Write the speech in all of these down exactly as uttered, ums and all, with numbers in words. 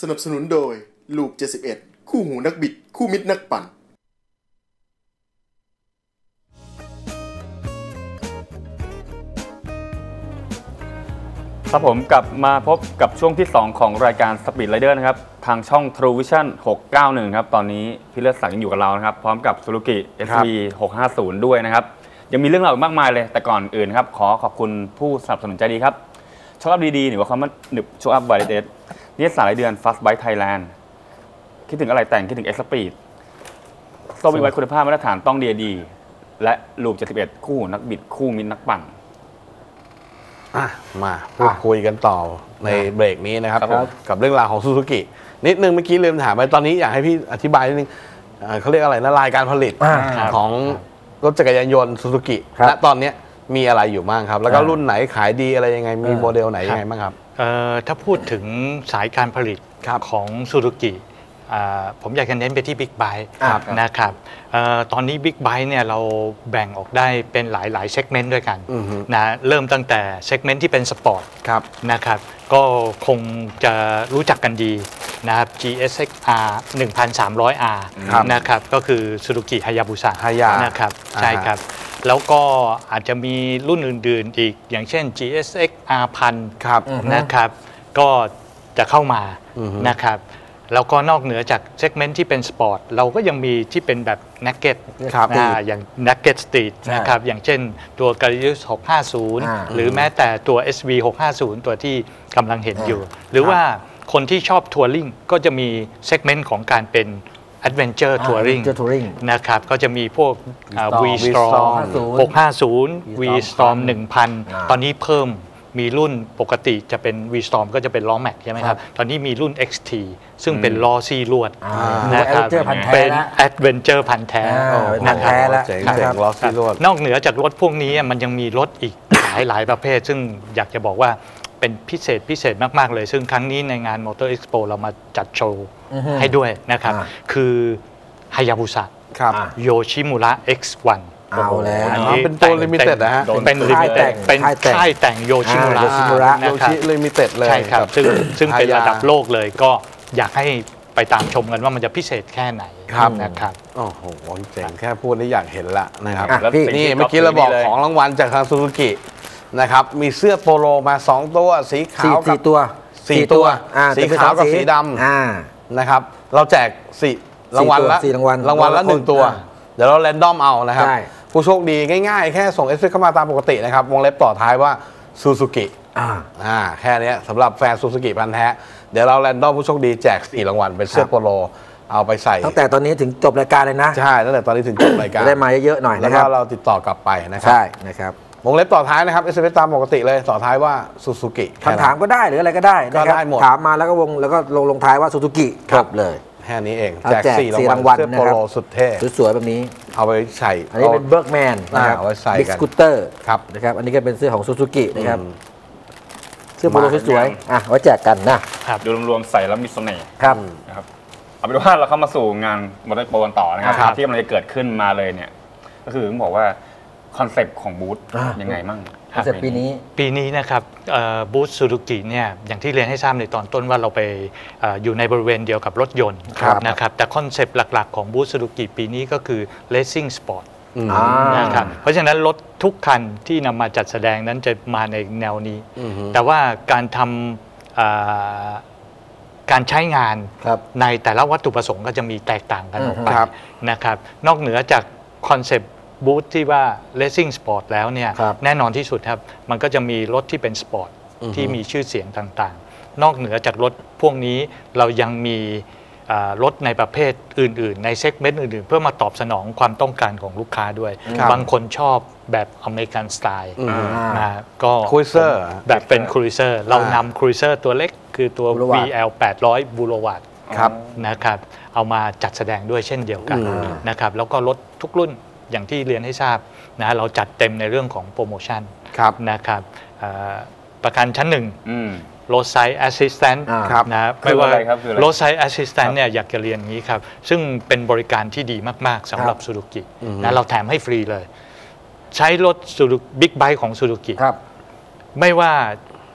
สนับสนุนโดยลูปเจ็ดสิบเอ็ดคู่หูนักบิดคู่มิตรนักปั่นครับผมกลับมาพบกับช่วงที่สองของรายการ Speed Rider นะครับทางช่อง True Vision หกเก้าหนึ่งครับตอนนี้พี่เลิศศักดิ์ยังอยู่กับเรานะครับพร้อมกับ Suzuki เอส วี หกห้าศูนย์ด้วยนะครับยังมีเรื่องราวมากมายเลยแต่ก่อนอื่นครับขอขอบคุณผู้สนับสนุนใจดีครับช็อคอัพดีๆหรือว่าคำว่าหนึบช็อคอัพไวเดสนิตยสารรายเดือน Fast Bike Thailand คิดถึงอะไรแต่งคิดถึง X-Speed โซ่วิไว้คุณภาพมาตรฐานต้อง ดี ดี และลูปเจ็ดสิบเอ็ดคู่นักบิดคู่มิตรนักปั่นอ่ะมาพูดคุยกันต่อในเบรกนี้นะครับกับเรื่องราวของซูซูกินิดนึงเมื่อกี้ลืมถามไปตอนนี้อยากให้พี่อธิบายนิดนึงเขาเรียกอะไรนะรายการผลิตของรถจักรยานยนต์ซูซูกิและตอนนี้มีอะไรอยู่บ้างครับแล้วก็รุ่นไหนขายดีอะไรยังไงมีโมเดลไหนยังไงบ้างครับถ้าพูดถึงสายการผลิตของซูซูกิผมอยากจะเน้นไปที่บิ๊กไบค์นะครับตอนนี้บิ๊กไบค์เนี่ยเราแบ่งออกได้เป็นหลายๆเซกเมนต์ด้วยกันนะเริ่มตั้งแต่เซกเมนต์ที่เป็นสปอร์ตนะครับก็คงจะรู้จักกันดีนะครับ จี เอส เอ็กซ์ อาร์ หนึ่งพันสามร้อย อาร์ นะครับก็คือ Suzuki Hayabusa นะครับใช่ครับแล้วก็อาจจะมีรุ่นอื่นๆอีกอย่างเช่น จี เอส เอ็กซ์ อาร์ หนึ่งพัน นะครับก็จะเข้ามานะครับแล้วก็นอกเหนือจากเซกเมนต์ที่เป็นสปอร์ตเราก็ยังมีที่เป็นแบบนักเก็ตอย่างนักเก็ตสตรีทนะครับอย่างเช่นตัว Garius หกห้าศูนย์หรือแม้แต่ตัว เอส วี หกห้าศูนย์ตัวที่กำลังเห็นอยู่หรือว่าคนที่ชอบทัวริงก็จะมีเซกเมนต์ของการเป็น Adventure Touring นะครับก็จะมีพวก V-Storm หกห้าศูนย์ V-Storm หนึ่งพัน ตอนนี้เพิ่มมีรุ่นปกติจะเป็น V-Storm ก็จะเป็นล้อแม็กใช่ไหมครับตอนนี้มีรุ่น เอ็กซ์ ที ซึ่งเป็นล้อซี่ลวดนะครับเป็น Adventure พันแท้นะครับนอกเหนือจากรถพวกนี้มันยังมีรถอีกหลายหลายประเภทซึ่งอยากจะบอกว่าเป็นพิเศษพิเศษมากๆเลยซึ่งครั้งนี้ในงาน Motor Expo เรามาจัดโชว์ให้ด้วยนะครับคือ Hayabusa Yoshimura เอ็กซ์ วันเอาแล้วเป็นตัวลิมิเต็ดนะฮะเป็นลิมิเต็ดเป็นค่ายแต่งโยชิมุระโยชิลิมิเต็ดเลยใช่ครับซึ่งซึ่งเป็นระดับโลกเลยก็อยากให้ไปตามชมกันว่ามันจะพิเศษแค่ไหนนะครับโอ้โหเจ๋งแค่พูดนี่อยากเห็นละนะครับนี่เมื่อกี้เราบอกของรางวัลจากทางซูซูกินะครับมีเสื้อโปโลมาสองตัวสีขาวกับตัวสี่ตัวสีขาวกับสีดำนะครับเราแจกสี่รางวัลละรางวัลรางวัลละหนึ่งตัวเดี๋ยวเราแรนดอมเอานะครับผู้โชคดีง่ายๆแค่ส่ง เอส เอ็ม เอส เข้ามาตามปกตินะครับวงเล็บต่อท้ายว่าซูซูกิอ่าแค่นี้สำหรับแฟนซูซูกิพันธุ์แท้เดี๋ยวเราแรนดอมผู้โชคดีแจกสี่รางวัลเป็นเสื้อโปโลเอาไปใส่ตั้งแต่ตอนนี้ถึงจบรายการเลยนะใช่ตั้งแต่ตอนนี้ถึงจบรายการได้มาเยอะๆหน่อยแล้วก็เราติดต่อกลับไปนะครับใช่นะครับวงเล็บต่อท้ายนะครับ เอส เอ็ม เอส ตามปกติเลยต่อท้ายว่าซูซูกิคำถามก็ได้หรืออะไรก็ได้ก็ได้หมดถามมาแล้วก็วงแล้วก็ลงลงท้ายว่าซูซูกิจบเลยแค่นี้เองแจกสี่รางวัลเสื้อโปโลสุดเท่สวยๆแบบนี้เอาไปใส่อันนี้เป็นเบิร์กแมนนะครับเอาไว้ใส่บิ๊กสกูตเตอร์นะครับอันนี้ก็เป็นเสื้อของซูซูกินะครับเสื้อโปโลสวยๆอ่ะไว้แจกกันนะดูรวมๆใส่แล้วมีเสน่ห์ครับนะครับเอาเป็นว่าเราเข้ามาสู่งานมอเตอร์โปรกันต่อนะครับที่กำลังจะเกิดขึ้นมาเลยเนี่ยก็คือต้องบอกว่าคอนเซปต์ของบูธยังไงมั่งคอนเซปต์ปีนี้ปีนี้นะครับบูธซูซูกิเนี่ยอย่างที่เรียนให้ทราบในตอนต้นว่าเราไปอยู่ในบริเวณเดียวกับรถยนต์นะครับแต่คอนเซปต์หลักๆของบูธซูซูกิปีนี้ก็คือ Racing Sport นะครับเพราะฉะนั้นรถทุกคันที่นำมาจัดแสดงนั้นจะมาในแนวนี้แต่ว่าการทำการใช้งานในแต่ละวัตถุประสงค์ก็จะมีแตกต่างกันออกไปนะครับนอกเหนือจากคอนเซปต์บูธที่ว่า Racing Sport แล้วเนี่ยแน่นอนที่สุดครับมันก็จะมีรถที่เป็นสปอร์ตที่มีชื่อเสียงต่างๆนอกเหนือจากรถพวกนี้เรายังมีรถในประเภทอื่นๆในเซกเมนต์อื่นๆเพื่อมาตอบสนองความต้องการของลูกค้าด้วยบางคนชอบแบบอเมริกันสไตล์นะก็ครูเซอร์แบบเป็นครูเซอร์เรานำครูเซอร์ตัวเล็กคือตัว วี แอล แปดร้อย บูโรวาร์ดนะครับเอามาจัดแสดงด้วยเช่นเดียวกันนะครับแล้วก็รถทุกรุ่นอย่างที่เรียนให้ทราบนะเราจัดเต็มในเรื่องของโปรโมชั่นนะครับประกันชั้นหนึ่งRoadside Assistant นะไม่ว่า Roadside Assistant เนี่ยอยากจะเรียนอย่างนี้ครับซึ่งเป็นบริการที่ดีมากๆสำหรับซูซูกินะเราแถมให้ฟรีเลยใช้รถซูซูบิ๊กไบค์ของซูซูกิไม่ว่า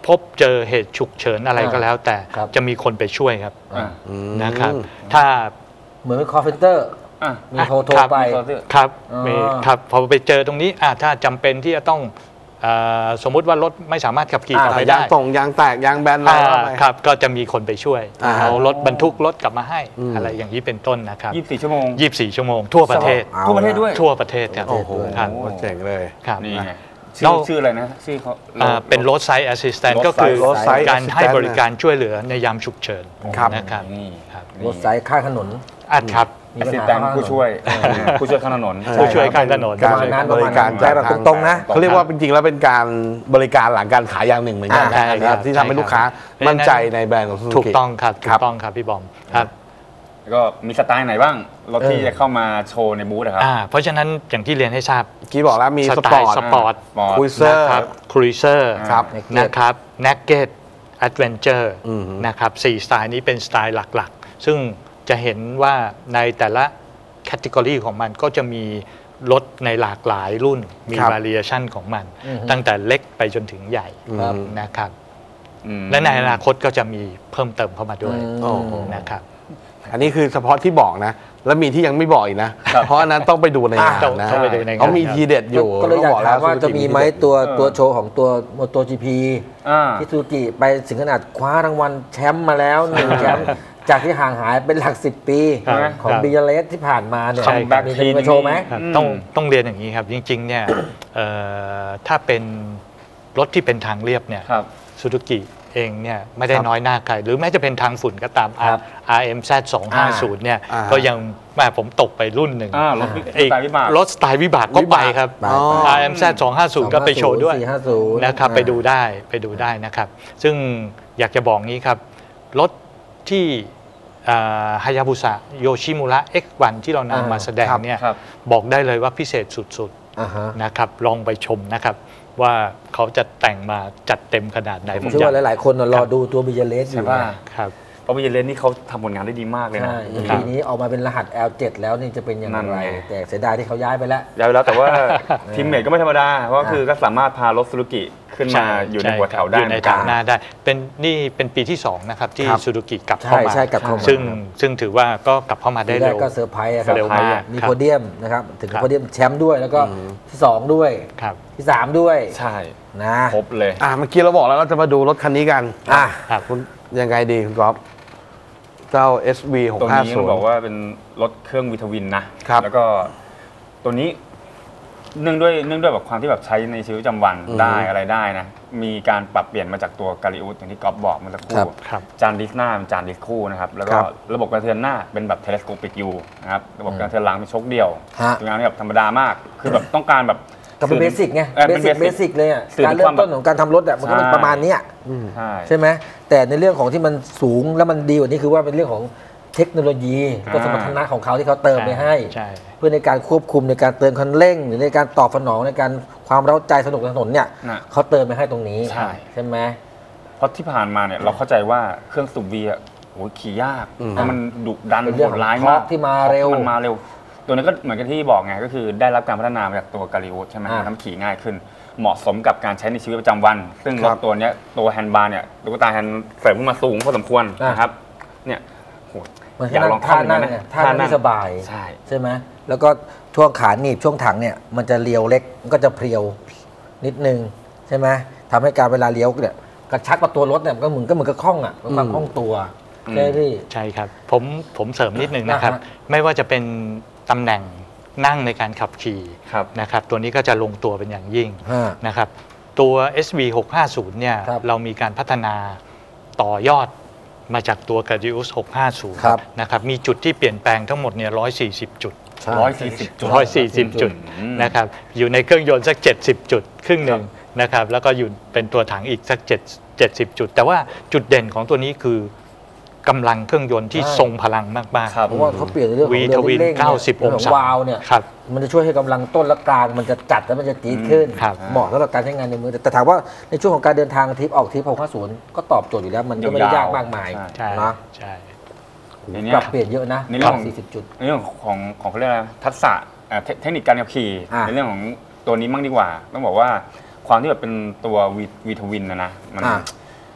พบเจอเหตุฉุกเฉินอะไรก็แล้ว แต่จะมีคนไปช่วยครับนะครับถ้าเหมือนเป็น call center มีโทรโทรไปครับมีครับพอไปเจอตรงนี้ถ้าจำเป็นที่จะต้องสมมุติว่ารถไม่สามารถขับขี่ต่อไปได้ยางตรงยางแตกยางแบนอะไรครับก็จะมีคนไปช่วยเอารถบรรทุกรถกลับมาให้อะไรอย่างนี้เป็นต้นนะครับยี่สิบสี่ชั่วโมงยี่สิบสี่ชั่วโมงทั่วประเทศทั่วประเทศด้วยทั่วประเทศครับโอ้โหเจ๋งเลยครับนี่ไงชื่อชื่ออะไรนะชื่อเขาเป็น roadside assistant ก็คือการให้บริการช่วยเหลือในยามฉุกเฉินนะครับนี่รถสายข้างถนนอัดครับแอสซิสแตนต์ผู้ช่วยผู้ช่วยข้างถนนผู้ช่วยข้างถนนการบริการใจแบบตรงๆนะเขาเรียกว่าจริงๆแล้วเป็นการบริการหลังการขายอย่างหนึ่งเหมือนกันนะครับที่ทำให้ลูกค้ามั่นใจในแบรนด์ของซูซูกิถูกต้องครับถูกต้องครับพี่บอมครับแล้วก็มีสไตล์ไหนบ้างรถที่จะเข้ามาโชว์ในบูธนะครับเพราะฉะนั้นอย่างที่เรียนให้ทราบกี้บอกแล้วมีสปอร์ตสปอร์ตครูเซอร์ครูเซอร์นะครับเนกเก็ตแอดเวนเจอร์นะครับสี่สไตล์นี้เป็นสไตล์หลักๆซึ่งจะเห็นว่าในแต่ละแคตตากรีของมันก็จะมีรถในหลากหลายรุ่นมี variation ของมันตั้งแต่เล็กไปจนถึงใหญ่นะครับและในอนาคตก็จะมีเพิ่มเติมเข้ามาด้วยนะครับอันนี้คือเฉพาะที่บอกนะแล้วมีที่ยังไม่บอกอีกนะเพราะอันนั้นต้องไปดูในงานนะเขามีทีเด็ดอยู่ก็เลยอยากถามว่าจะมีไหมตัวตัวโชว์ของตัวโมโต จี พี ที่ซูซูกิไปถึงขนาดคว้ารางวัลแชมป์มาแล้วหนึ่งแชมป์จากที่ห่างหายเป็นหลักสิบปีของบิยาเลสที่ผ่านมาเนี่ยมีจะมาโชว์ไหมต้องต้องเรียนอย่างนี้ครับจริงๆเนี่ยถ้าเป็นรถที่เป็นทางเรียบเนี่ยซูซูกิเองเนี่ยไม่ได้น้อยหน้าใครหรือแม้จะเป็นทางฝุ่นก็ตาม อาร์ เอ็ม แซด สองห้าศูนย์เนี่ยก็ยังแม่ผมตกไปรุ่นหนึ่งรถสไตล์วิบากรถสไตล์วิบากก็ไปครับ อาร์ เอ็ม แซด สองห้าศูนย์ก็ไปโชว์ด้วยนะครับไปดูได้ไปดูได้นะครับซึ่งอยากจะบอกงี้ครับรถที่ฮายาบุสะโยชิมุระ เอ็กซ์ วัน ที่เรานำมาแสดงเนี่ยบอกได้เลยว่าพิเศษสุดๆนะครับลองไปชมนะครับว่าเขาจะแต่งมาจัดเต็มขนาดไหนผมเชื่อว่าหลายๆคนรอดูตัวบิยาเลสอยู่ครับเพราะบิยาเลสนี่เขาทำผลงานได้ดีมากเลยนะปีนี้ออกมาเป็นรหัส แอล เจ็ด แล้วนี่จะเป็นยังไงแต่เสียดายที่เขาย้ายไปแล้วย้ายไปแล้วแต่ว่าทีมเมทก็ไม่ธรรมดาเพราะคือก็สามารถพารถซูซูกิขึ้นมาอยู่ในหัวแถวได้ในแถวหน้าได้เป็นนี่เป็นปีที่สองนะครับที่ซูซูกิกลับเข้ามาซึ่งซึ่งถือว่าก็กลับเข้ามาได้เร็วก็เซอร์ไพรส์เร็วมากมีโพเดียมนะครับถึงโพเดียมแชมป์ด้วยแล้วก็ที่สองด้วยที่สามด้วยใช่นะครบเลยอ่าเมื่อกี้เราบอกแล้วเราจะมาดูรถคันนี้กันอ่าคุณยังไงดีคุณก๊อฟเจ้า เอส วี หกห้าศูนย์ตัวนี้บอกว่าเป็นรถเครื่องวีทวินนะแล้วก็ตัวนี้เนื่องด้วยเนื่องด้วยแบบความที่แบบใช้ในชีวิตประจำวันได้อะไรได้นะมีการปรับเปลี่ยนมาจากตัวกาลิอุสอย่างที่ก๊อฟบอกเมื่อสักครู่จานดิสหน้าเป็นจานดิสคู่นะครับแล้วก็ระบบกระเทือนหน้าเป็นแบบเทเลสโคปิกยูนะครับระบบกระเทือนหลังเป็นชกเดี่ยวงานแบบธรรมดามากคือแบบต้องการแบบก็เป็นเบสิกไงเบสิกเบสิกเลยอ่ะการเริ่มต้นของการทำรถอ่ะมันก็เป็นประมาณนี้ใช่ไหมแต่ในเรื่องของที่มันสูงแล้วมันดีกว่านี้คือว่าเป็นเรื่องของเทคโนโลยีก็สมรรถนะของเขาที่เขาเติมไปให้เพื่อในการควบคุมในการเติมคันเร่งหรือในการตอบสนองในการความเร้าใจสนุกถนนเนี่ยเขาเติมไปให้ตรงนี้ใช่ไหมเพราะที่ผ่านมาเนี่ยเราเข้าใจว่าเครื่องสูบวีอ่ะโหขี่ยากเพราะมันดุดันโหดร้ายมากที่มาเร็วมันมาเร็วตัวนี้ก็เหมือนกับที่บอกไงก็คือได้รับการพัฒนามาจากตัวกาลิอุสใช่ไหมทำขี่ง่ายขึ้นเหมาะสมกับการใช้ในชีวิตประจำวันซึ่งรถตัวนี้ตัวแฮนด์บาร์เนี่ยตุ๊กตาแฮนด์เสริมขึ้นมาสูงพอสมควรนะครับเนี่ยอยากลองท่านั่งท่านั่งที่สบายใช่ใช่ไหมแล้วก็ช่วงขาหนีบช่วงถังเนี่ยมันจะเลียวเล็กมันก็จะเพรียวนิดนึงใช่ไหมทำให้การเวลาเลี้ยวเนี่ยกระชักกับตัวรถเนี่ยก็เหมือนก็เหมือนกับคล่องอ่ะความคล่องตัวใช่พี่ใช่ครับผมผมเสริมนิดนึงนะครับไม่ว่าจะเป็นตำแหน่งนั่งในการขับขี่นะครับตัวนี้ก็จะลงตัวเป็นอย่างยิ่งนะครับตัว เอส วี หกห้าศูนย์เนี่ยเรามีการพัฒนาต่อยอดมาจากตัว Gladius หกห้าศูนย์นะครับมีจุดที่เปลี่ยนแปลงทั้งหมดเนี่ยหนึ่งร้อยสี่สิบจุดหนึ่งร้อยสี่สิบจุดหนึ่งร้อยสี่สิบจุดนะครับอยู่ในเครื่องยนต์สักเจ็ดสิบจุดครึ่งหนึ่งนะครับแล้วก็อยู่เป็นตัวถังอีกสักเจ็ด เจ็ดสิบจุดแต่ว่าจุดเด่นของตัวนี้คือกำลังเครื่องยนต์ที่ทรงพลังมากๆเพราะว่าเขาเปลี่ยนเรื่องของวีทวินเก้าสิบองศาวาล์วเนี่ยมันจะช่วยให้กำลังต้นและกลางมันจะจัดและมันจะจี๊ดขึ้นเหมาะสำหรับการใช้งานในมือแต่ถามว่าในช่วงของการเดินทางทริปออกทริปหกห้าศูนย์ก็ตอบโจทย์อยู่แล้วมันก็ไม่ได้ยากมากมายนะใช่ปรับเปลี่ยนเยอะนะในเรื่องของสี่สิบจุดในเรื่องของของเขาเรียกอะไรทักษะเทคนิคการขับขี่ในเรื่องของตัวนี้มั่งดีกว่าต้องบอกว่าความที่แบบเป็นตัววีทวินนะนะมัน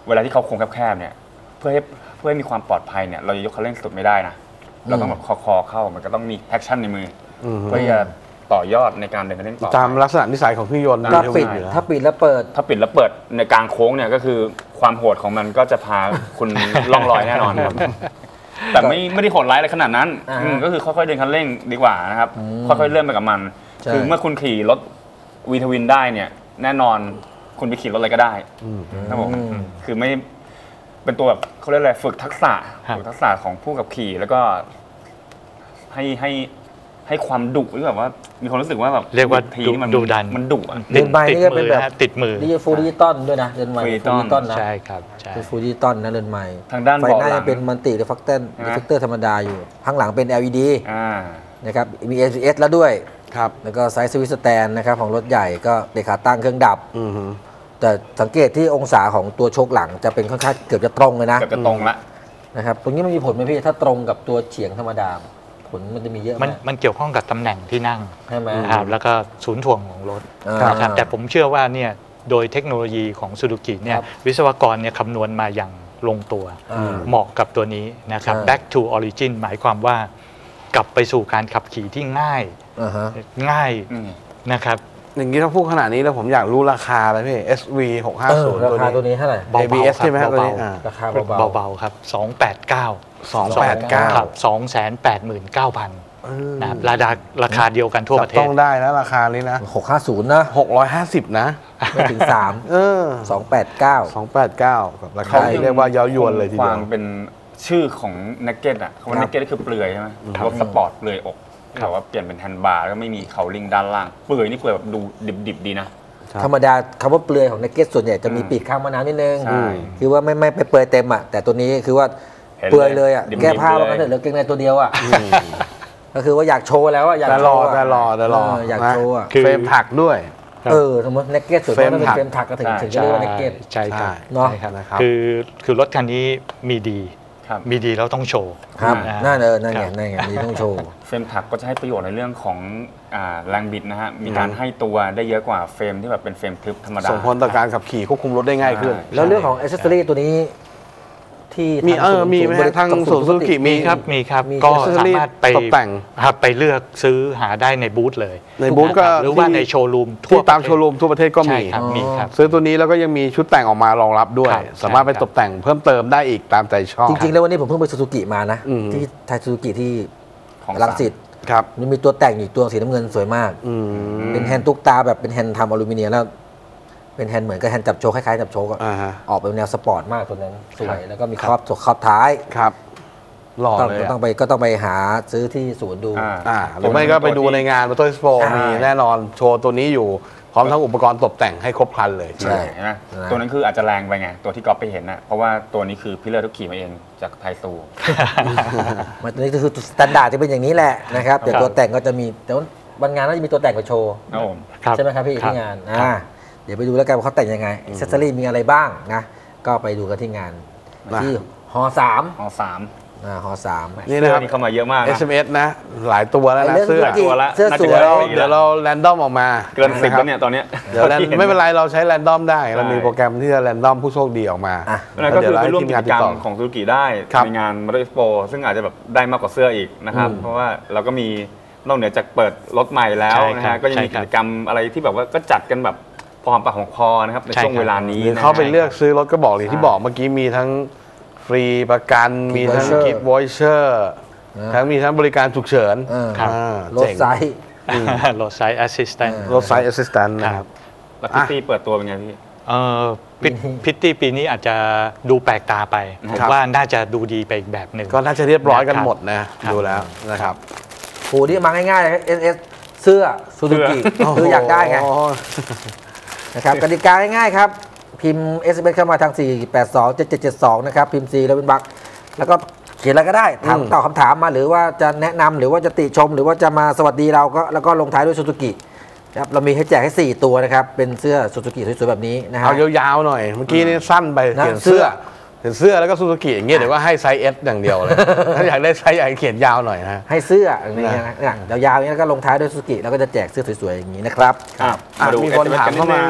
เวลาที่เขาโค้งแคบๆเนี่ยเพื่อให้เพื่อให้มีความปลอดภัยเนี่ยเราจะยกคันเร่งสุดไม่ได้นะเราต้องแบบคอๆเข้ามันก็ต้องมีแอคชั่นในมือเพื่อจะต่อยอดในการเดินคันเร่งต่อตามลักษณะนิสัยของเครื่องยนต์ถ้าปิดถ้าปิดแล้วเปิดถ้าปิดแล้วเปิดในกลางโค้งเนี่ยก็คือความโหดของมันก็จะพาคุณล่องลอยแน่นอนครับแต่ไม่ไม่ได้โหดร้ายอะไรขนาดนั้นก็คือค่อยๆเดินคันเร่งดีกว่านะครับค่อยๆเริ่มไปกับมันคือเมื่อคุณขี่รถวีทวินได้เนี่ยแน่นอนคุณไปขี่รถอะไรก็ได้ครับผมคือไม่เป็นตัวแบบเขาเรียกอะไรฝึกทักษะฝึกทักษะของผู้ขับขี่แล้วก็ให้ให้ให้ความดุหรือแบบว่ามีความรู้สึกว่าแบบเรียกว่าดุดันมันดุอ่ะเดินใบนี่ก็เป็นแบบติดมือดิจิฟูดิจิตอลด้วยนะเดินใบฟูดิจิตอลนะใช่ครับใช่เป็นฟูดิจิตอลนะเดินใหม่ทางด้านไฟหน้าจะเป็นมัลติเรฟเลคเตอร์เรฟเลคเตอร์ธรรมดาอยู่ข้างหลังเป็น แอล อี ดี นะครับมี เอ บี เอส แล้วด้วยครับแล้วก็ไซส์สวิตช์สแตนนะครับของรถใหญ่ก็เบรกขาตั้งเครื่องดับแต่สังเกตที่องศาของตัวโชคหลังจะเป็นค่อนข้างเกือบจะตรงเลยนะเกือบจะตรงละนะครับตรงนี้มันมีผลไหมพี่ถ้าตรงกับตัวเฉียงธรรมดาผลมันจะมีเยอะมันมันเกี่ยวข้องกับตำแหน่งที่นั่งใช่ไหมครับแล้วก็ศูนย์ถ่วงของรถนะครับแต่ผมเชื่อว่าเนี่ยโดยเทคโนโลยีของซูซูกิเนี่ยวิศวกรเนี่ยคำนวณมาอย่างลงตัวเหมาะกับตัวนี้นะครับ back to origin หมายความว่ากลับไปสู่การขับขี่ที่ง่ายง่ายนะครับอย่างนี้ถ้าพูดขนาดนี้แล้วผมอยากรู้ราคาเลยพี่ เอส วี หกห้าศูนย์ราคาตัวนี้เท่าไหร่เอ บี เอส ใช่ไหมครับตัวนี้ราคาเบาๆครับสองแปดเก้าสองแปดเก้าครับ สองแสนแปดหมื่นเก้าพัน นะครับราคาราคาเดียวกันทั่วประเทศต้องได้นะราคานี้นะหกห้าศูนย์นะหกร้อยห้าสิบนะไม่ถึงสามเออสองแปดเก้าสองแปดเก้ากับราคาเรียกว่าเย้ายวนเลยทีเดียวเป็นชื่อของนักเก็ตอ่ะคำว่านักเก็ตก็คือเปลือยใช่ไหมรถสปอร์ตเปลือยอกแต่ว่าเปลี่ยนเป็นแฮนด์บาร์แล้วก็ไม่มีเขาลิงด้านล่างเปลือยนี่เปลือยแบบดูดิบๆดีนะธรรมดาคำว่าเปลือยของนักเก็ตส่วนใหญ่จะมีปีกข้างมะนาวนิดนึงคือว่าไม่ไม่ไปเปลือยเต็มอ่ะแต่ตัวนี้คือว่าเปลือยเลยอ่ะแก้ผ้าแล้วก็เถอะเหลือเกงในตัวเดียวอ่ะก็คือว่าอยากโชว์แล้วอ่ะอยากโชว์แต่รอแต่รออยากโชว์อ่ะเฟรมถักด้วยเออสมมตินักเก็ตส่วนมากเป็นเฟรมถักก็ถึงถึงจะเรียกว่านักเก็ตใช่ครับเนาะคือคือรถคันนี้มีดีมีดีแล้วต้องโชว์ครับนั่นเออนั่นไงนั่นไงมีต้องโชว์เฟรมถักก็จะให้ประโยชน์ในเรื่องของแรงบิดนะฮะมีการให้ตัวได้เยอะกว่าเฟรมที่แบบเป็นเฟรมทึบธรรมดาส่งผลต่อการขับขี่ควบคุมรถได้ง่ายขึ้นแล้วเรื่องของ accessory ตัวนี้ที่มีเออมีไหมทางศูนย์ซูซูกิมีครับมีครับก็สามารถไปตกแต่งครับไปเลือกซื้อหาได้ในบูธเลยในบูธก็หรือว่าในโชว์รูมทั่วตามโชว์รูมทั่วประเทศก็มีมีครับซื้อตัวนี้แล้วก็ยังมีชุดแต่งออกมารองรับด้วยสามารถไปตกแต่งเพิ่มเติมได้อีกตามใจชอบจริงๆแล้ววันนี้ผมเพิ่งไปซูซูกิมานะที่ไทยซูซูกิที่รังสิตครับมันมีตัวแต่งอีกตัวสีน้ำเงินสวยมากเป็นแฮนด์ตุ๊กตาแบบเป็นแฮนด์ทำอลูมิเนียมแล้วเป็นแฮนด์เหมือนกับแฮนด์จับโชว์คล้ายๆจับโชว์ก็ออกเป็นแนวสปอร์ตมากตัวนั้นสวยแล้วก็มีครอบครอบท้ายครับหล่อเลยก็ต้องไปก็ต้องไปหาซื้อที่ศูนย์ดูอ่าหรือไม่ก็ไปดูในงานมอเตอร์สโปร์มีแน่นอนโชว์ตัวนี้อยู่พร้อมทั้งอุปกรณ์ตกแต่งให้ครบครันเลยใช่ไหมตัวนั้นคืออาจจะแรงไปไงตัวที่ก๊อฟไปเห็นนะเพราะว่าตัวนี้คือพี่เลิศทุกขี่มาเองจากไทซูมันตัวนี้คือสแตนดาร์ดที่เป็นอย่างนี้แหละนะครับแต่ตัวแต่งก็จะมีแต่ว่าวันงานน่าจะมีตัวแต่งมาโชว์ใช่ไหมครับพี่ที่งานอ่าเดี๋ยวไปดูแล้วกันว่าเขาแต่งยังไงอิสเซอรี่มีอะไรบ้างนะก็ไปดูกันที่งานที่ฮอสามฮอสามอ่าฮอสามนี่นะครับเข้ามาเยอะมากเอส เอ็ม เอส นะหลายตัวแล้วนะเสื้อตัวละเสื้อสวยเดี๋ยวเราแรนดอมออกมาเกินสิบแล้วเนี่ยตอนนี้เดี๋ยวไม่เป็นไรเราใช้แรนดอมได้เรามีโปรแกรมที่จะแรนดอมผู้โชคดีออกมาก็คือไปร่วมกิจกรรมของซูซูกิได้ในงานมอเตอร์เอ็กซ์โปซึ่งอาจจะแบบได้มากกว่าเสื้ออีกนะครับเพราะว่าเราก็มีนอกเหนือจากเปิดรถใหม่แล้วนะฮะก็ยังมีกิจกรรมอะไรที่แบบว่าก็จัดกันแบบพอหอมปากหอมคอนะครับในช่วงเวลานี้เขาไปเลือกซื้อรถก็บอกเลยที่บอกเมื่อกี้มีทั้งฟรีประกันมีทั้งกิฟต์วอยเชอร์ทั้งมีทั้งบริการฉุกเฉินรถไซส์รถไซส์แอสซิสแตนต์รถไซส์แอสซิสแตนต์นะครับแล้วพิตตี้เปิดตัวเป็นไงพี่เออพิตตี้ปีนี้อาจจะดูแปลกตาไปผมว่าน่าจะดูดีไปอีกแบบหนึ่งก็น่าจะเรียบร้อยกันหมดนะดูแล้วนะครับโหนี่มาง่ายๆเลยเอสเอสเสื้อซูซูกิคืออยากได้ไงนะครับกติกาง่ายๆครับพิมพ์ เอส เอ็ม เอส เข้ามาทางสี่ แปด สอง เจ็ด เจ็ด เจ็ด สองนะครับพิมพ์ C แล้วเป็นบักแล้วก็เขียนอะไรก็ได้ถามตอบคำถามมาหรือว่าจะแนะนำหรือว่าจะติชมหรือว่าจะมาสวัสดีเราก็แล้วก็ลงท้ายด้วยซูซูกิครับเรามีให้แจกให้สี่ตัวนะครับเป็นเสื้อซูซูกิสวยๆแบบนี้นะฮะเอายาวๆหน่อยเมื่อกี้นี่สั้นไปเขียนเสื้อเขียนเสื้อแล้วก็ซูซูกิอย่างเงี้ยเดี๋ยวว่าให้ไซส์ S อย่างเดียวเลยถ้าอยากได้ไซส์ใหญ่เขียนยาวหน่อยนะให้เสื้ออย่างนี้นะยาวๆอย่างนี้แล้วก็ลงท้ายด้วยซูซูกิแล้วก็จะแจกเสื้อสวยๆอย่างนี้นะครับมีคนถามเข้ามา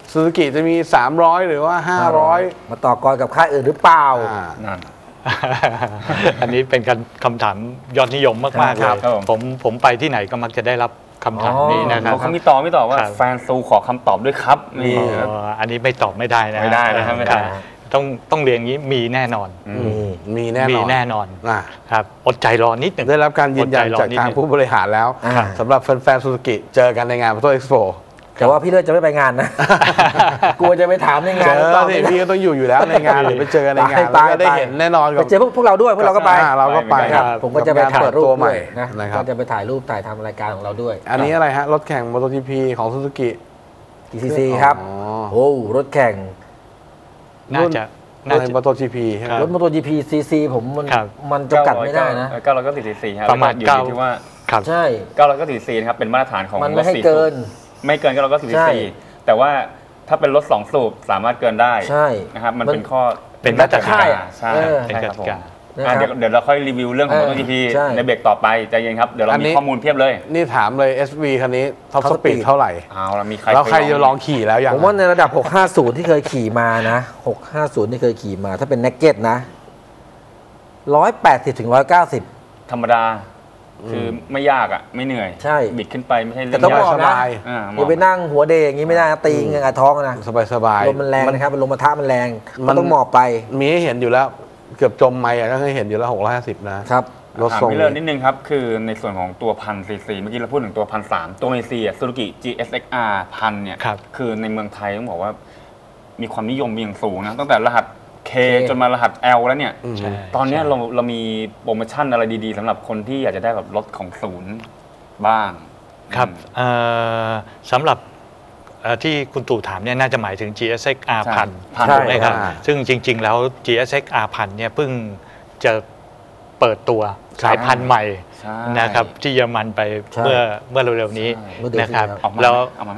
ซูซูกิจะมีสามร้อยหรือว่าห้าร้อยมาต่อกรกับค่ายอื่นหรือเปล่านั่นอันนี้เป็นคำถามยอดนิยมมากๆเลยผมผมไปที่ไหนก็มักจะได้รับคำถามนี้นะครับเขามีต่อไม่ต่อว่าแฟนซูขอคำตอบด้วยครับนี่อันนี้ไม่ตอบไม่ได้นะไม่ได้นะครับไม่ได้ต้องต้องเรียนอย่างนี้มีแน่นอนมีแน่นอนมีแน่นอนครับอดใจรอนิดหนึ่งได้รับการยืนยันจากทางผู้บริหารแล้วสำหรับแฟนๆซูซูกิเจอกันในงานมอเตอร์เอ็กซ์โปแต่ว่าพี่เลิศจะไม่ไปงานนะกลัวจะไปถามในงานแล้วสิพี่ก็ต้องอยู่อยู่แล้วในงานหรือไปเจอกันในงานแล้วได้เห็นแน่นอนไปเจอพวกเราด้วยพวกเราก็ไปเราก็ไปผมก็จะไปถ่ายรูปใหม่นะก็จะไปถ่ายรูปถ่ายทำรายการของเราด้วยอันนี้อะไรฮะรถแข่ง โมโต จี พี ของซูซูกิอี ซี ซี ครับโอ้รถแข่งน่าจะใน โมโต จี พี ใช่ไหมรถ โมโต จี พี ซี ซี ผมมันมันจำกัดไม่ได้นะเก้าร้อยเก้าสิบซีซีครับประมาณอยู่ที่ว่าใช่เก้าร้อยเก้าสิบซีซีนะครับเป็นมาตรฐานของมันไม่ให้เกินไม่เกินเก้าร้อยเก้าสิบซีซีแต่ว่าถ้าเป็นรถสองสูบสามารถเกินได้นะครับมันเป็นข้อเป็นมาตรฐานใช่เป็นกติกาเดี๋ยวเดี๋ยวเราค่อยรีวิวเรื่องของ โมโต จี พี ในเบรกต่อไปใจเย็นครับเดี๋ยวเรามีข้อมูลเพียบเลยนี่ถามเลย เอส วี คันนี้ท็อปสปีดเท่าไหร่เอาเรามีใครแล้วใครจะลองขี่แล้วยังผมว่าในระดับหกห้าศูนย์ที่เคยขี่มานะหกห้าศูนย์ที่เคยขี่มาถ้าเป็นเนกเก็ตนะหนึ่งร้อยแปดสิบถึงหนึ่งร้อยเก้าสิบธรรมดาคือไม่ยากอ่ะไม่เหนื่อยใช่บิดขึ้นไปไม่ใช่เรื่องยากสบายอย่าไปนั่งหัวเดย์อย่างนี้ไม่ได้ตีเงินท้องนะสบายสบายลมมันแรงนะครับลมมาทะมันแรงมันต้องหมอบไปมีให้เห็นอยู่แล้วเกือบจมไม่ก็เคยเห็นอยู่แล้วหกร้อยห้าสิบนะครับรถทรงนี้เรื่องนิดนึงครับคือในส่วนของตัวพันซีซีเมื่อกี้เราพูดถึงตัวพันสามตัวเมซีซูซูกิ จี เอส เอ็กซ์ อาร์ พันเนี่ยคือในเมืองไทยต้องบอกว่ามีความนิยมอย่างสูงนะตั้งแต่รหัส K จนมารหัส L แล้วเนี่ยตอนนี้เราเรามีโปรโมชั่นอะไรดีๆสำหรับคนที่อยากจะได้แบบรถของศูนย์บ้างครับสำหรับที่คุณตู่ถามเนี่ยน่าจะหมายถึง จี เอส เอ็กซ์ อาร์ พันถูกไหมครับซึ่งจริงๆแล้ว จี เอส เอ็กซ์ อาร์ พันเนี่ยเพิ่งจะเปิดตัวสายพันธุ์ใหม่นะครับที่เยอรมันไปเมื่อเมื่อเร็วๆนี้นะครับแล้ว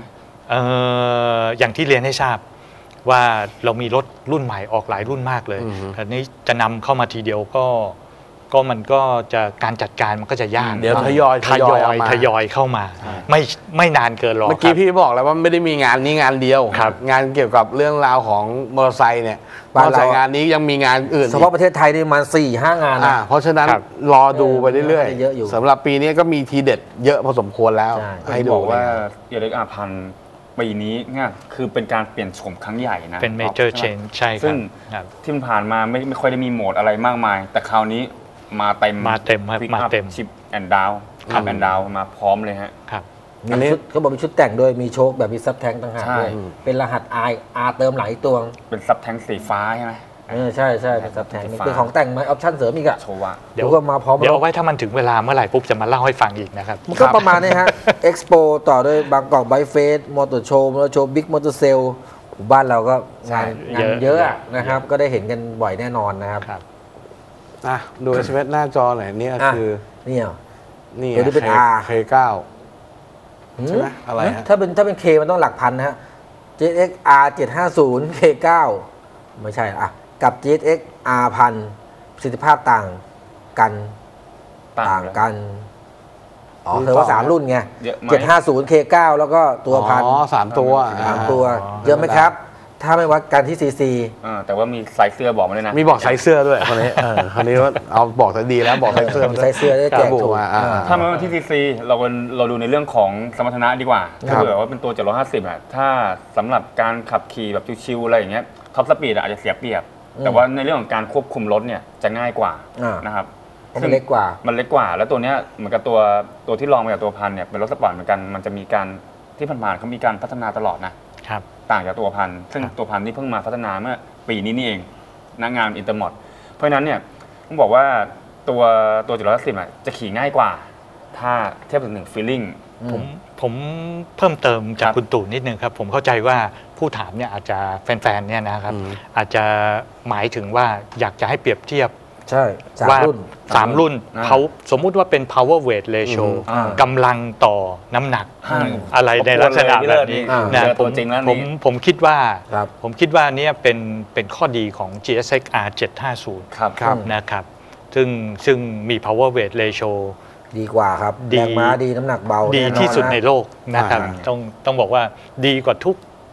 อย่างที่เรียนให้ทราบว่าเรามีรถรุ่นใหม่ออกหลายรุ่นมากเลยแต่นี้จะนำเข้ามาทีเดียวก็ก็มันก็จะการจัดการมันก็จะยากเดี๋ยวทยอยทยอยทยอยเข้ามาไม่ไม่นานเกินหรอกเมื่อกี้พี่บอกแล้วว่าไม่ได้มีงานนี้งานเดียวงานเกี่ยวกับเรื่องราวของมอเตอร์ไซค์เนี่ยนอกจากงานนี้ยังมีงานอื่นเฉพาะประเทศไทยนี่มาสี่ห้างานนะเพราะฉะนั้นรอดูไปเรื่อยๆสำหรับปีนี้ก็มีทีเด็ดเยอะพอสมควรแล้วให้บอกว่าเยเล็กอาพันปีนี้เนี่ยคือเป็นการเปลี่ยนโฉมครั้งใหญ่นะเป็น major change ใช่ครับซึ่งที่ผ่านมาไม่ไม่ค่อยได้มีโหมดอะไรมากมายแต่คราวนี้มาเต็มมาเต็มครับมาเต็มชิปแอนด์ดาวอัพแอนด์ดาวมาพร้อมเลยฮะครับมีชุดเขาบอกมีชุดแต่งด้วยมีโชคแบบมีซับแทงต่างหากด้วยเป็นรหัส R R เติมหลายตัวเป็นซับแทงสีฟ้าใช่ไหมเออใช่ใช่เป็นซับแทงเป็นของแต่งไหมออปชั่นเสริมอีกอะโชว์เดี๋ยวก็มาพร้อมเดี๋ยวเอาไว้ถ้ามันถึงเวลาเมื่อไหร่ปุ๊บจะมาเล่าให้ฟังอีกนะครับมันก็ประมาณนี้ฮะเอ็กซ์โปต่อด้วยบางกอกไบเฟสมอเตอร์โชว์มอเตอร์โชว์บิ๊กมอเตอร์เซลบ้านเราก็งานงานเยอะนะครับก็ได้เห็นกันบ่อยแน่นอนนะครับอ่ะดู เอส เอ็ม เอส หน้าจอหน่อยนี่คือนี่นี่ตัวนี้เป็น R เค เก้า ใช่ไหมอะไรฮะถ้าเป็นถ้าเป็น K มันต้องหลักพันนะฮะ จี เอส เอ็กซ์ อาร์ เจ็ดห้าศูนย์ เค เก้า ไม่ใช่อ่ะกับ จี เอส เอ็กซ์ อาร์ พันประสิทธิภาพต่างกันต่างกันอ๋อเธอว่าสามรุ่นไงเจ็ดห้าศูนย์ เค เก้า แล้วก็ตัวพันอ๋อสามตัวสามตัวเยอะไหมครับถ้าไม่วัดกันที่ซีซีแต่ว่ามีไซส์เสื้อบอกมาด้วยนะมีบอกไซส์เสื้อด้วยคนนี้คนนี้ว่าเอาบอกแต่ดีแล้วบอกไซส์เสื้อไซส์เสื้อได้แจกถูกถ้าไม่ว่าที่ซีซีเราเราดูในเรื่องของสมรรถนะดีกว่าถ้าเกิดว่าเป็นตัวเจ็ดร้อยห้าสิบอ่ะถ้าสำหรับการขับขี่แบบชิวๆอะไรอย่างเงี้ยท็อปสปีดอาจจะเสียเปรียบแต่ว่าในเรื่องของการควบคุมรถเนี่ยจะง่ายกว่านะครับมันเล็กกว่ามันเล็กกว่าแล้วตัวเนี้ยเหมือนกับตัวตัวที่ลองมาจากตัวพันเนี่ยเป็นรถสปอร์ตเหมือนกันมันจะมีการที่ผ่านๆเขามีการพัฒนาตลอดนะครับต่างจากตัวพันซึ่งตัวพันนี่เพิ่งมาพัฒนาเมื่อปีนี้นี่เองนักงานอินเตอร์มอดเพราะฉะนั้นเนี่ยต้องบอกว่าตัวตัวเจ็ดร้อยห้าสิบอ่ะจะขี่ง่ายกว่าถ้าเทียบกับหนึ่งฟีลลิ่งผมผมเพิ่มเติมจากคุณตู่นิดนึงครับผมเข้าใจว่าผู้ถามเนี่ยอาจจะแฟนๆเนี่ยนะครับอาจจะหมายถึงว่าอยากจะให้เปรียบเทียบใช่ว่าสามรุ่นเขาสมมุติว่าเป็น power weight ratio กำลังต่อน้ำหนักอะไรในลักษณะแบบนี้นะผมผมผมคิดว่าผมคิดว่านี่เป็นเป็นข้อดีของ จี เอส เอ็กซ์ อาร์ เจ็ดห้าศูนย์นะครับซึ่งซึ่งมี power weight ratio ดีกว่าครับแรงม้าดีน้ำหนักเบาดีที่สุดในโลกนะครับต้องต้องบอกว่าดีกว่าทุก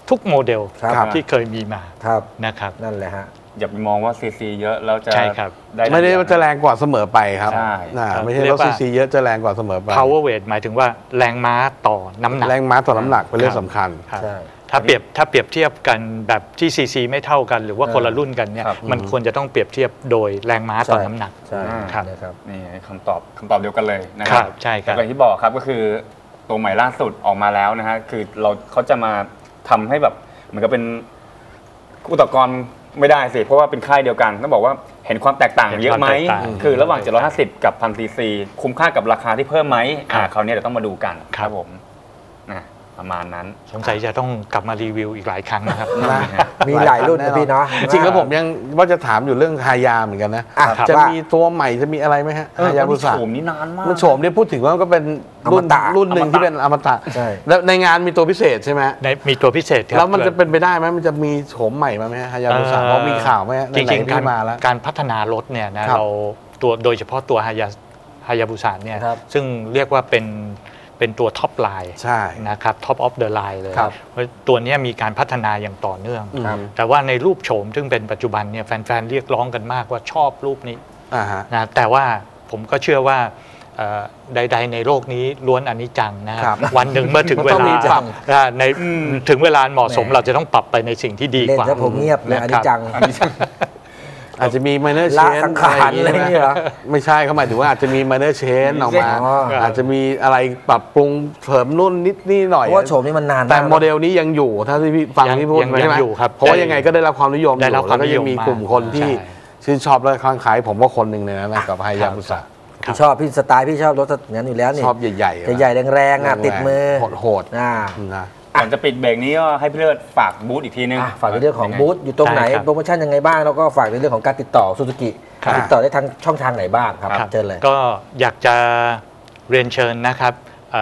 ทุกโมเดลครับที่เคยมีมาครับนะครับนั่นแหละฮะอย่าไปมองว่าซีซีเยอะแล้วจะใช่ครับได้ไม่ได้ว่าจะแรงกว่าเสมอไปครับใช่อ่าครับไม่ใช่เรียรกถว่าซีซีเยอะจะแรงกว่าเสมอไป power weight หมายถึงว่าแรงม้าต่อน้ำหนักแรงม้าต่อน้ำหนักเป็นเรื่องสำคัญครับใช่ถ้าเปรียบถ้าเปรียบเทียบกันแบบที่ซีซีไม่เท่ากันหรือว่าคนละรุ่นกันเนี่ยครับมันควรจะต้องเปรียบเทียบโดยแรงม้าต่อน้ำหนักใช่ครับนะครับนี่คำตอบคำตอบเดียวกันเลยนะคครัรับบใช่ครับแล้วก็อย่างที่บอกครับก็คือตัวใหม่ล่าสุดออกมาแล้วนะฮะคือเราเขาจะมาทำให้แบบเหมือนกับเป็นคู่ต่อกรไม่ได้สิเพราะว่าเป็นค่ายเดียวกันต้องบอกว่าเห็นความแตกต่างเยอะไหมเห็นความแตกต่างคือระหว่าง เจ็ดร้อยห้าสิบ กับ หนึ่งพัน ซี ซี คุ้มค่ากับราคาที่เพิ่มไหมครับอ่าคราวนี้เดี๋ยวต้องมาดูกันครับผมนะประมาณนั้นสงสัยจะต้องกลับมารีวิวอีกหลายครั้งนะครับมีหลายรุ่นนะพี่เนาะจริงๆแล้วผมยังว่าจะถามอยู่เรื่องฮายาเหมือนกันนะอ่ะจะว่ามีตัวใหม่จะมีอะไรไหมฮะเออฮายาบุมันสะโฉมนี่นานมากมันโฉมเนี่ยพูดถึงว่ามันก็เป็นรุ่นอมตะรุ่นหนึ่งที่เป็นอมตะใช่แล้วในงานมีตัวพิเศษใช่ไหมในมีตัวพิเศษครับแล้วมันจะเป็นไปได้ไหมมันจะมีโฉมใหม่มาไหมฮะฮายาบุสะเพราะมีข่าวไหมฮะจริงๆไหนๆการที่มาแล้วการพัฒนารถเนี่ยนะครับ เราตัวโดยเฉพาะตัวฮายาฮายาบุสะเนี่ยครับซึ่งเรียกว่าเป็นเป็นตัวท็อปไลน์ใช่นะครับท็อปออฟเดอะไลน์เลยครับเพราะตัวเนี้ยมีการพัฒนาอย่างต่อเนื่องครับแต่ว่าในรูปโฉมซึ่งเป็นปัจจุบันเนี่ยแฟนๆเรียกร้องกันมากว่าชอบรูปนี้อ่าฮะนะแต่ว่าผมก็เชื่อว่าเอ่อใด ๆ ในโลกนี้ล้วนอนิจจังนะคครัรับบ วันหนึ่งเมื่อถึงเวมันต้องลามีปรับอ่าในถึงเวลาเหมาะสมเราจะต้องปรับไปในสิ่งที่ดีเล่นกว่าถ้าผมเงียบเลยอันนี้จังอาจจะมี minor ละ change สังขารอะไรอย่างเงี้ยเหรอไม่ใช่เขาหมายถึงว่าอาจจะมี minor change ออกมาอ๋ออาจจะมีอะไรปรับปรุงเสริมนู่นนิดนี่หน่อยเพราะว่าโฉมนี่มันนานแต่มากโมเดลนี้ยังอยู่ถ้าที่พี่ฟังยังที่พูดยังไปใช่ไหมยังอยู่ครับเพราะว่ายังไงก็ได้รับความนิยมอได้ยู่รับคแล้วาว มก็นิยยังมมีมากกลุ่มคนที่ใช่ชื่นชอบและคลั่งไคล้ผมก็คนหนึ่งเลยนะกับไฮยาบุสะพี่ชอบพี่สไตล์พี่ชอบรถอย่างนั้นอยู่แล้วนี่ชอบใหญ่ๆใหญ่ๆแรงๆอ่ะติดมือโหดอ่าๆนะก่อนจะปิดเบรกนี้ก็ให้พี่เลิศฝากบูธอีกทีนึงอ่ะฝากในเรื่องของบูธอยู่ตรงไหนใช่ครับโปรโมชั่นยังไงบ้างแล้วก็ฝากในเรื่องของการติดต่อซูซูกิครับติดต่อได้ทางช่องทางไหนบ้างครับครับเชิญเลยก็อยากจะเรียนเชิญนะครับ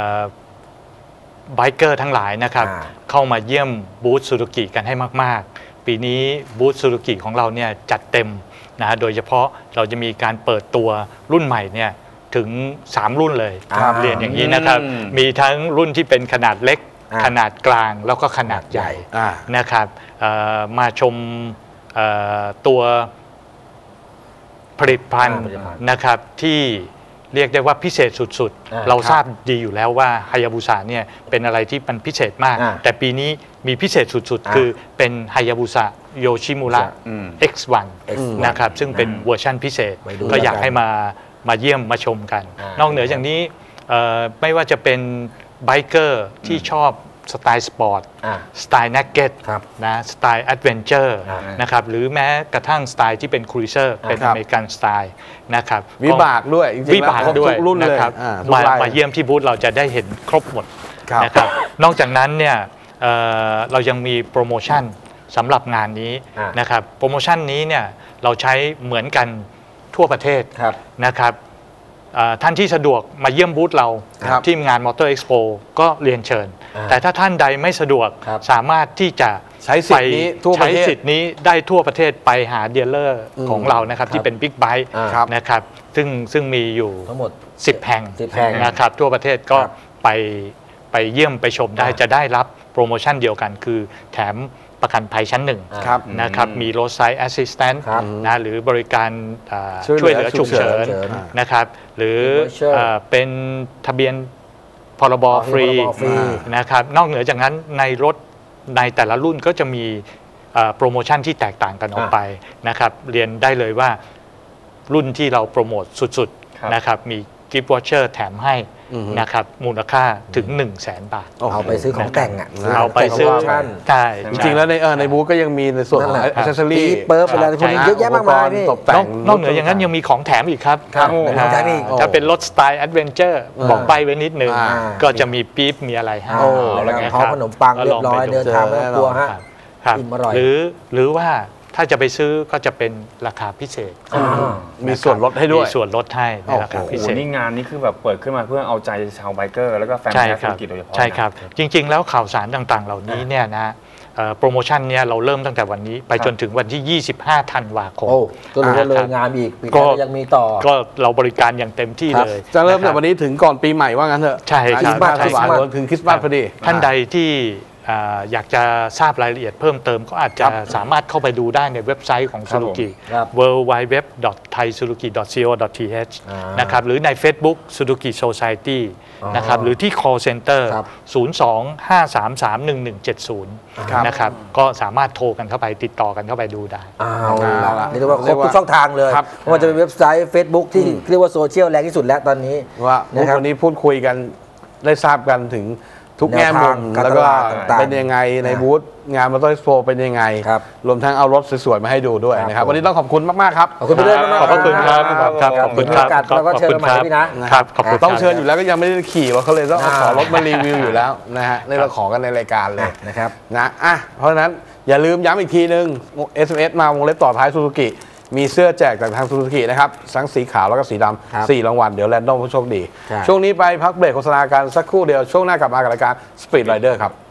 ไบเกอร์ทั้งหลายนะครับอ่าเข้ามาเยี่ยมบูธซูซูกิกันให้มาก ๆ ปีนี้บูธซูซูกิของเราเนี่ยจัดเต็มนะโดยเฉพาะเราจะมีการเปิดตัวรุ่นใหม่เนี่ยถึง สาม รุ่นเลยครับเรียนอย่างนี้นะครับอืมมีทั้งรุ่นที่เป็นขนาดเล็กอ่าขนาดกลางแล้วก็ขนาดใหญ่อ่านะครับเอ่อมาชมเอ่อตัวผลิตภัณฑ์อ่าผลิตภัณฑ์นะครับที่เรียกได้ว่าพิเศษสุดอ่าๆ เราครับทราบดีอยู่แล้วว่าฮายาบุสะเนี่ยเป็นอะไรที่มันพิเศษมากอ่าแต่ปีนี้มีพิเศษสุดอ่าๆ คือเป็นฮายาบุสะโยชิมุระอืมเอ็กซ์ วันเอ็กซ์วันนะครับซึ่งเป็นเวอร์ชันพิเศษไปดูก็อยากแล้วกันให้มามาเยี่ยมมาชมกันอ่านอกเหนือจากนี้เอ่อไม่ว่าจะเป็นไบเกอร์ที่ชอบสไตล์สปอร์ตอ่าสไตล์นักเก็ตครับนะสไตล์แอดเวนเจอร์อ่านะครับหรือแม้กระทั่งสไตล์ที่เป็นครูเซอร์เป็นครัอบ เมริกันสไตล์นะครับวิบากด้วยจริงๆวิบากแล้วด้วยทุกรุ่นเลยนะครับอ่าทุกมาลายมาเยี่ยมที่บูธเราจะได้เห็นครบหมดครับนะครับนอกจากนั้นเนี่ยเอ่อเรายังมีโปรโมชั่นสำหรับงานนี้อ่านนะครับโปรโมชั่นนี้เนี่ยเราใช้เหมือนกันทั่วประเทศครับนะครับเอ่อท่านที่สะดวกมาเยี่ยมบูธเราครับที่งานมอเตอร์เอ็กซ์โปก็เรียนเชิญอ่าแต่ถ้าท่านใดไม่สะดวกครับสามารถที่จะใช้สิทธิ์นี้ทั่วประเทศใช้สิทธิ์นี้ได้ทั่วประเทศไปหาดีลเลอร์อืมของเรานะครับที่เป็นบิ๊กไบค์อ่าครับนะครับซึ่งซึ่งมีอยู่ทั้งหมดสิบแห่งสิบแห่งนะครับทั่วประเทศก็ครับไปไปเยี่ยมไปชมได้อ่าจะได้รับโปรโมชั่นเดียวกันคือแถมประกันภัยชั้นหนึ่งอ่าครับนะครับมีรถไซส์แอสซิสแตนต์ครับนะหรือบริการอ่าช่ช่ววย ยเหเหลืลืออฉุกเฉินฉุกเฉินนะครับหรือ Voucher เอ่อเป็นทะเบียนพรบอ๋อฟรีพรบฟรีนะครับนอกเหนือจากนั้นในรถในแต่ละรุ่นก็จะมีเอ่อโปรโมชั่นที่แตกต่างกันออกไปนะครับเรียนได้เลยว่ารุ่นที่เราโปรโมทสุดครับๆนะครับมีกิฟต์วอเชอร์แถมให้อือฮึนะครับมูลค่าถึง 1 0 0 0 0แสนบาทโอ้โหเอาไปซื้อของแต่งอ่ะเอาไปซื้อโปรโมชั่นใช่จริงๆแล้วในเออในบูธก็ยังมีในส่วนของนั่นแหละอิเซอปีรี่เปิร์ฟอะไรพวกนี้เยอะแยะมากมายพี่ตกแต่นอง กนอกเหนืออย่างนั้นยังมีของแถมอีกครับครับนะของแถมอีกถ้าเป็นรถสไตล์แอดเวนเจอร์อ่าบอกใบไว้นิดนึงอ่าก็จะมีปี๊บมีอะไรให้โอ้แล้วแล้วไงพร้อมขนมปังเรียบร้อยเดินทางไม่ต้องกลัวฮะครับครับอิ่มอร่อยหรือหรือว่าถ้าจะไปซื้อก็จะเป็นราคาพิเศษอ่ามีส่วนลดให้ด้วยมีส่วนลดให้ในราคาโอ้โหพิโอ้โหเศษนี่งานนี้คือแบบเปิดขึ้นมาเพื่อเอาใจชาวไบเกอร์แล้วก็แฟนใช่แท้คธุรัรบกิจโดยเฉพาะใช่ครับนะจริง ๆ แล้วข่าวสารต่างๆ เหล่านี้เนี่ยนะเอ่อโปรโมชั่นเนี่ยเราเริ่มตั้งแต่วันนี้ไปครับจนถึงวันที่ ยี่สิบห้า ธันวาคมโอ้ก็รู้ว่าเลครัยบงานอีกปีหก็น้ายังมีต่อก็เราบริการอย่างเต็มที่ครับเลยจะเริ่มคจากบวันนี้ถึงก่อนปีใหม่ว่างั้นเถอะใช่ครับยี่สิบห้าใช่ธันวาครับคมถึงคริสต์มาสพอดีท่านใดที่อยากจะทราบรายละเอียดเพิ่มเติมก็อาจจะสามารถเข้าไปดูได้ในเว็บไซต์ของ Suzuki ดับเบิลยู ดับเบิลยู ดับเบิลยู ดับเบิลยู ดอท ไทยซูซูกิ ดอท ซี โอ ดอท ที เอช นะครับหรือใน Facebook Suzuki Society นะครับหรือที่ call center ศูนย์ สอง ห้า สาม สาม หนึ่ง หนึ่ง เจ็ด ศูนย์นะครับก็สามารถโทรกันเข้าไปติดต่อกันเข้าไปดูได้เอาละเรียกว่าครบทุกช่องทางเลยไม่ว่าจะเป็นเว็บไซต์ Facebook ที่เรียกว่าโซเชียลแรงที่สุดแล้วตอนนี้ว่าวันนี้พูดคุยกันได้ทราบกันถึงทุกแง่มุมแล้วก็เป็นยังไงในบูธงานมอเตอร์เอ็กซ์โปเป็นยังไงรวมทั้งเอารถสวยๆมาให้ดูด้วยนะครับวันนี้ต้องขอบคุณมากๆครับขอบคุณด้วยมากขอบคุณครับขอบคุณครับแล้วก็เชิญมาใหม่พี่นะครับขอบคุณต้องเชิญอยู่แล้วก็ยังไม่ได้ขี่ว่าเขาเลยต้องขอรถมารีวิวอยู่แล้วนะฮะในเราขอกันในรายการเลยนะครับนะอ่ะเพราะฉะนั้นอย่าลืมย้ำอีกทีนึง เอส เอ็ม เอส มาวงเล็บต่อท้ายซูซูกิมีเสื้อแจกจากทางซูซูกินะครับทั้งสีขาวแล้วก็สีดำสี่รางวัลเดี๋ยวแรนดอมผู้โชคดีช่วงนี้ไปพักเบรกโฆษณากันสักครู่เดียวช่วงหน้ากลับมากับรายการ Speed Rider ครับ